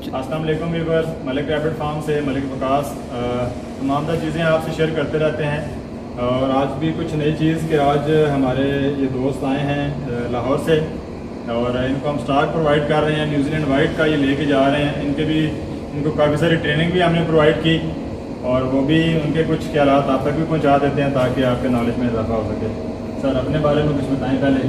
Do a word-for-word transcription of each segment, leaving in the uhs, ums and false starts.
अस्सलाम वालेकुम viewers, Malik rabbit farm से मलिक वकास तमाम तरह चीज़ें आपसे शेयर करते रहते हैं। और आज भी कुछ नई चीज़ के आज हमारे ये दोस्त आए हैं लाहौर से और इनको हम स्टॉक प्रोवाइड कर रहे हैं। न्यूजीलैंड वाइट का ये लेके जा रहे हैं। इनके भी इनको काफ़ी सारी ट्रेनिंग भी हमने प्रोवाइड की और वो भी उनके कुछ ख्यालात आप तक भी पहुँचा देते हैं ताकि आपके नॉलेज में इजाफा हो सके। सर अपने बारे में कुछ बताएं पहले।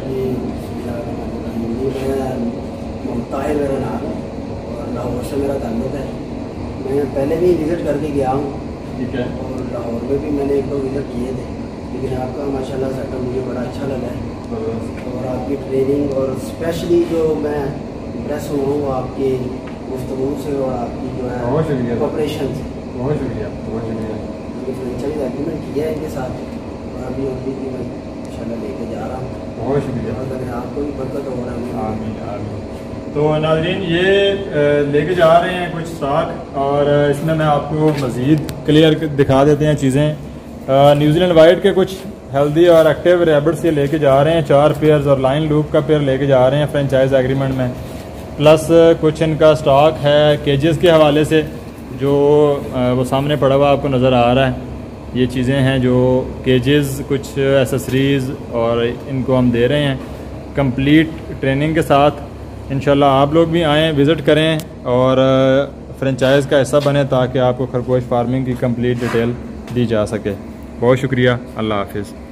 ताहिर मेरा नाम है और लाहौर से मेरा ताल्लुक़ है। मैं पहले भी विज़िट करके गया हूँ, ठीक है, और लाहौर में भी मैंने एक दो विज़िट किए थे, लेकिन आपका माशाल्लाह सेटअप मुझे बड़ा अच्छा लगा है और आपकी ट्रेनिंग और स्पेशली जो मैं इम्प्रेस हुआ हूँ वो आपकी गुफ्तगू से और आपकी जो है कोऑपरेशन से। बहुत शुक्रिया, बहुत शुक्रिया। फ्रेंचाइज एग्रीमेंट किया है इनके साथ और अभी अभी भी मैं इंशाल्लाह लेके जा रहा हूँ। बहुत शुक्रिया, अगर आपको भी बरकत हो रहा है। आमीन आमीन। तो नाज़रीन ये लेके जा रहे हैं कुछ स्टॉक और इसमें मैं आपको मज़ीद क्लियर दिखा देते हैं चीज़ें। न्यूजीलैंड वाइट के कुछ हेल्दी और एक्टिव रैबिट्स ये लेके जा रहे हैं, चार पेयर्स और लाइन लूप का पेयर लेके जा रहे हैं फ्रेंचाइज एग्रीमेंट में। प्लस कुछ इनका स्टॉक है केजेस के हवाले से जो वो सामने पड़ा हुआ आपको नज़र आ रहा है। ये चीज़ें हैं जो केजेस, कुछ एसेसरीज़ और इनको हम दे रहे हैं कंप्लीट ट्रेनिंग के साथ। इंशाल्लाह आप लोग भी आएँ, विज़िट करें और फ्रेंचाइज़ का हिस्सा बने ताकि आपको खरगोश फार्मिंग की कंप्लीट डिटेल दी जा सके। बहुत शुक्रिया, अल्लाह हाफिज़।